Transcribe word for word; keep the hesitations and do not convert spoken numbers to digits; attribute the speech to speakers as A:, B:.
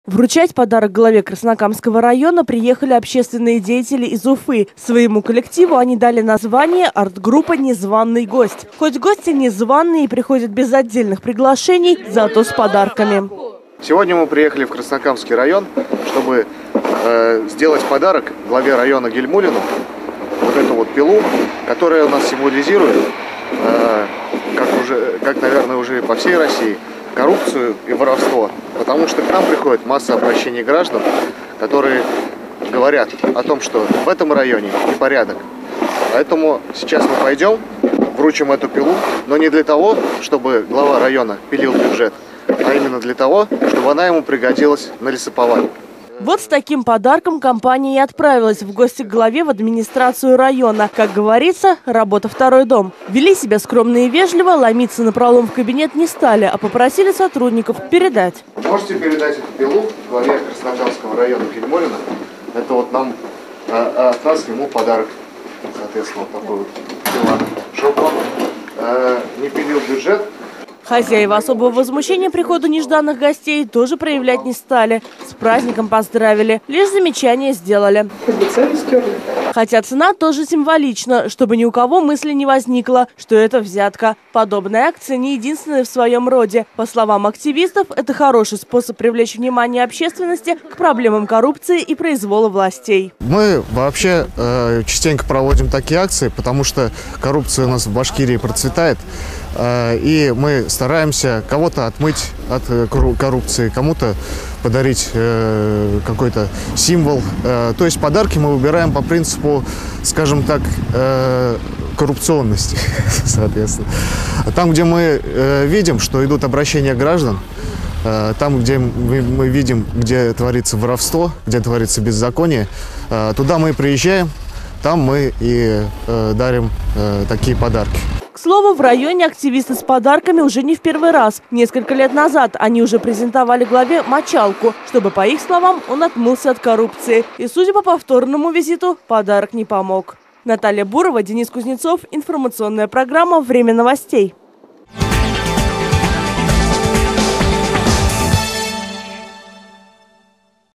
A: Вручать подарок главе Краснокамского района приехали общественные деятели из Уфы. Своему коллективу они дали название «Арт-группа «Незваный гость». Хоть гости незваные и приходят без отдельных приглашений, зато с подарками.
B: Сегодня мы приехали в Краснокамский район, чтобы э, сделать подарок главе района Гельмулину. Вот эту вот пилу, которая у нас символизирует, э, как, уже, как, наверное, уже по всей России, коррупцию и воровство. Потому что к нам приходит масса обращений граждан, которые говорят о том, что в этом районе непорядок. Поэтому сейчас мы пойдем, вручим эту пилу, но не для того, чтобы глава района пилил бюджет, а именно для того, чтобы она ему пригодилась на лесоповале.
A: Вот с таким подарком компания и отправилась в гости к главе в администрацию района. Как говорится, работа второй дом. Вели себя скромно и вежливо, ломиться напролом в кабинет не стали, а попросили сотрудников передать.
B: Можете передать эту пилу главе Краснокамского района Гельмулина? Это вот нам, а, от нас ему подарок, соответственно, вот такой вот пила, чтобы он а, не пилил бюджет.
A: Хозяева особого возмущения приходу нежданных гостей тоже проявлять не стали. С праздником поздравили, лишь замечания сделали. Хотя цена тоже символична, чтобы ни у кого мысли не возникло, что это взятка. Подобная акция не единственная в своем роде. По словам активистов, это хороший способ привлечь внимание общественности к проблемам коррупции и произвола властей.
B: Мы вообще э, частенько проводим такие акции, потому что коррупция у нас в Башкирии процветает. И мы стараемся кого-то отмыть от коррупции, кому-то подарить какой-то символ. То есть подарки мы выбираем по принципу, скажем так, коррупционности, соответственно. Там, где мы видим, что идут обращения граждан, там, где мы видим, где творится воровство, где творится беззаконие, туда мы приезжаем, там мы и дарим такие подарки.
A: К слову, в районе активисты с подарками уже не в первый раз. Несколько лет назад они уже презентовали главе мочалку, чтобы, по их словам, он отмылся от коррупции. И, судя по повторному визиту, подарок не помог. Наталья Бурова, Денис Кузнецов. Информационная программа «Время новостей».